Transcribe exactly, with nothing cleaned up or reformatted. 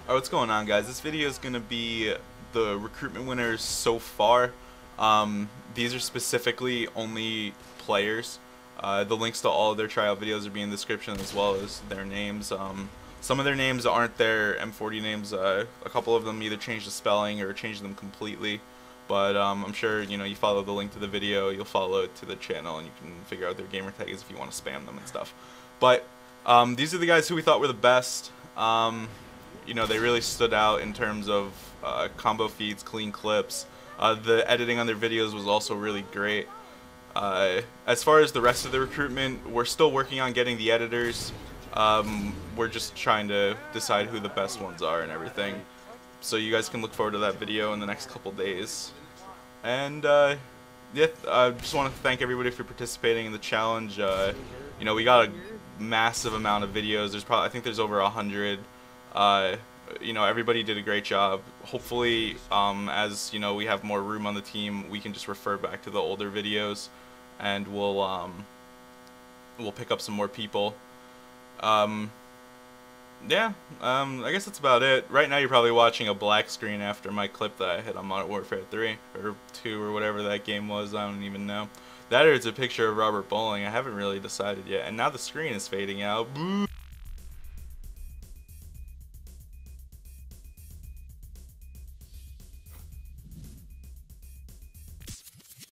Oh, what's going on, guys? This video is going to be the recruitment winners so far. Um, these are specifically only players. Uh, the links to all of their tryout videos will be in the description, as well as their names. Um, some of their names aren't their M forty names. Uh, a couple of them either changed the spelling or changed them completely. But um, I'm sure you know you follow the link to the video, you'll follow it to the channel, and you can figure out their gamer tag is if you want to spam them and stuff. But um, these are the guys who we thought were the best. Um, you know, they really stood out in terms of uh, combo feeds, clean clips. Uh, the editing on their videos was also really great. Uh, as far as the rest of the recruitment, we're still working on getting the editors. Um, we're just trying to decide who the best ones are and everything. So you guys can look forward to that video in the next couple days. And uh, yeah, I just want to thank everybody for participating in the challenge. Uh, you know, we got a massive amount of videos. There's probably, I think there's over a hundred. Uh, you know, everybody did a great job. Hopefully, um, as you know, we have more room on the team, we can just refer back to the older videos, and we'll um, we'll pick up some more people. Um, yeah, um, I guess that's about it. Right now, you're probably watching a black screen after my clip that I hit on Modern Warfare three or two or whatever that game was. I don't even know. That or it's a picture of Robert Bowling. I haven't really decided yet. And now the screen is fading out. Boo!